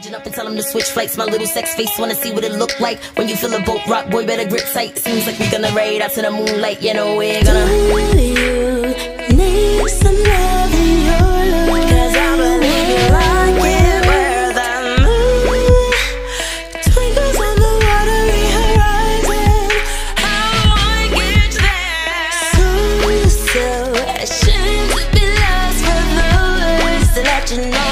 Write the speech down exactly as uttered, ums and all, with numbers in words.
Switching up and tell him to switch flights. My little sex face wanna see what it look like when you feel a boat rock. Boy, better grip tight. Seems like we're gonna raid out to the moonlight. You know we're gonna. Do you need some love in your life? 'Cause I believe you like it where the moon twinkles on the watery horizon. How I get there? So, so ashamed to be lost for the words to let you know.